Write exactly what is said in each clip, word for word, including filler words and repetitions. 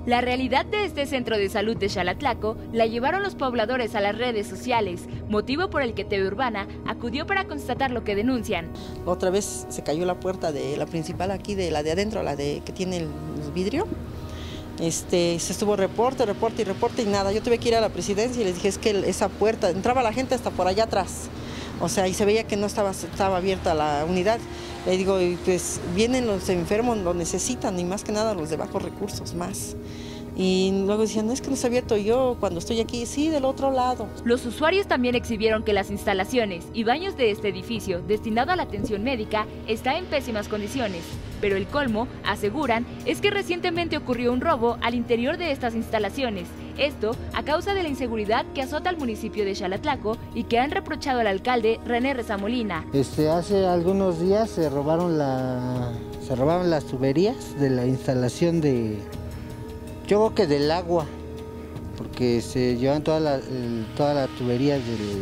La realidad de este centro de salud de Xalatlaco la llevaron los pobladores a las redes sociales, motivo por el que T V Urbana acudió para constatar lo que denuncian. Otra vez se cayó la puerta de la principal aquí, de la de adentro, la de que tiene el, el vidrio. Este, se estuvo reporte, reporte y reporte y nada. Yo tuve que ir a la presidencia y les dije, es que esa puerta, entraba la gente hasta por allá atrás. O sea, y se veía que no estaba, estaba abierta la unidad. Le digo, pues vienen los enfermos, lo necesitan, y más que nada los de bajos recursos, más. Y luego decían, no, es que no está abierto. Yo cuando estoy aquí, sí, del otro lado. Los usuarios también exhibieron que las instalaciones y baños de este edificio destinado a la atención médica está en pésimas condiciones. Pero el colmo, aseguran, es que recientemente ocurrió un robo al interior de estas instalaciones. Esto a causa de la inseguridad que azota al municipio de Xalatlaco y que han reprochado al alcalde René Rezamolina. Este, hace algunos días se robaron, la, se robaron las tuberías de la instalación de... Yo creo que del agua, porque se llevan toda la, el, toda la tubería del...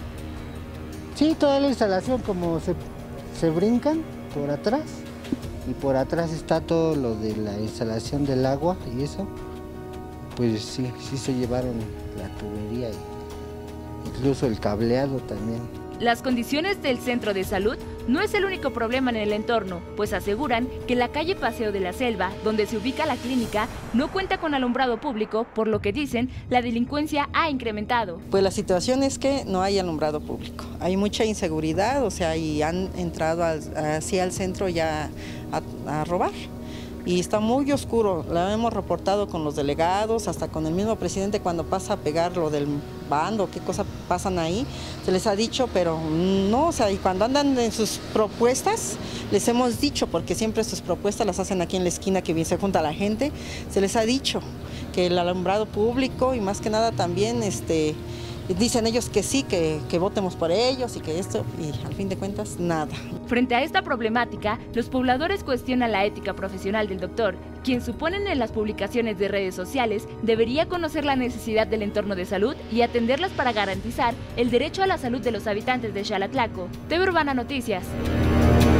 Sí, toda la instalación, como se, se brincan por atrás, y por atrás está todo lo de la instalación del agua y eso, pues sí, sí se llevaron la tubería, incluso el cableado también. Las condiciones del centro de salud no es el único problema en el entorno, pues aseguran que la calle Paseo de la Selva, donde se ubica la clínica, no cuenta con alumbrado público, por lo que dicen la delincuencia ha incrementado. Pues la situación es que no hay alumbrado público, hay mucha inseguridad, o sea, y han entrado hacia el centro ya a, a robar. Y está muy oscuro, lo hemos reportado con los delegados, hasta con el mismo presidente cuando pasa a pegar lo del bando, qué cosas pasan ahí, se les ha dicho, pero no, o sea, y cuando andan en sus propuestas, les hemos dicho, porque siempre sus propuestas las hacen aquí en la esquina que bien se junta la gente, se les ha dicho que el alumbrado público y más que nada también, este, dicen ellos que sí, que, que votemos por ellos y que esto, y al fin de cuentas, nada. Frente a esta problemática, los pobladores cuestionan la ética profesional del doctor, quien suponen en las publicaciones de redes sociales debería conocer la necesidad del entorno de salud y atenderlas para garantizar el derecho a la salud de los habitantes de Xalatlaco. T V Urbana Noticias.